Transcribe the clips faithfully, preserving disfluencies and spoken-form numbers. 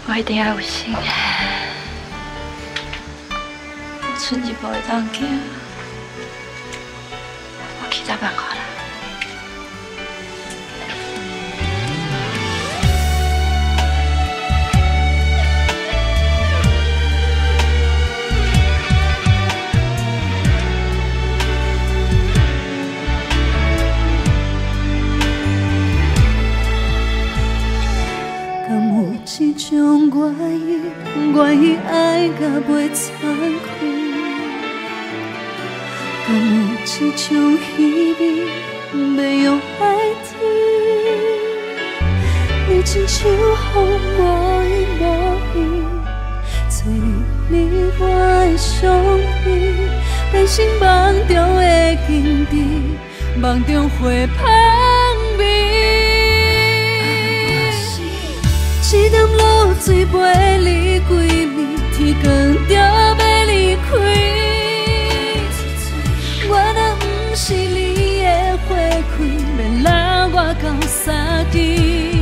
我一定要有心，剩一步会当行，我去找办法啦。 一种愿意，愿意爱甲袂惭愧，敢有一种稀微，袂用爱甜？你亲像风无依无依，找你你我的相依，变成梦中的景致，梦中花香味。 一点露水陪你几暝，天光就要离开。我若不是你的花开，免拉我到三更。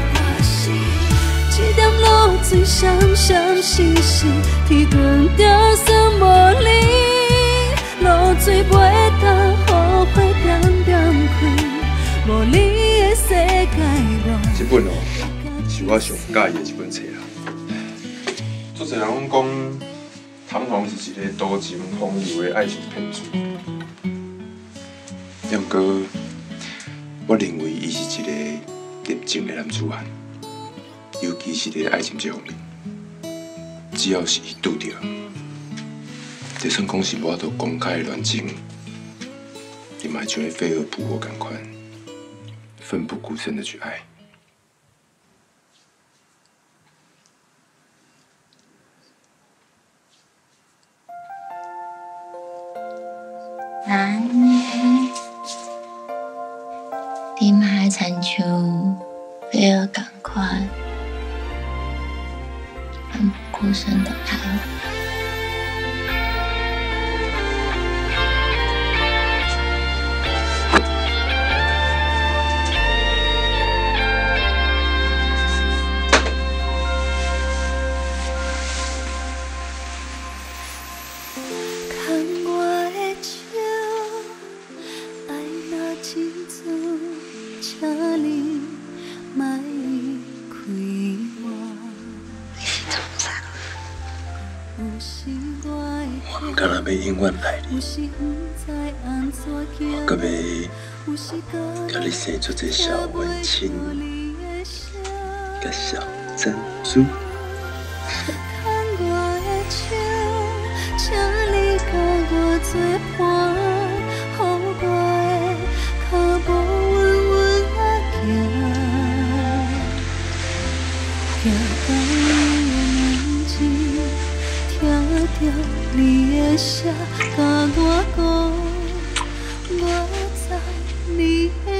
一点露水闪闪烁烁，天光就算无你，露水袂当雨花点点开，无你的世界我。 这本哦。 是我上喜欢的一本册啦。作者人讲讲，唐璜是一个多情风流的爱情骗子。不过，我认为伊是一个热情的男子汉，尤其是在爱情这方面，只要是伊拄着，就算讲是我都公开的恋情，伊嘛像飞蛾扑火同款，奋不顾身的去爱。 安尼，你嘛还亲像飞蛾同款，奋不顾身的爱我。 我唔敢若要永远爱你，我搁要甲你生出一小文青，甲小珍珠。 你的声，甲我讲，我知你的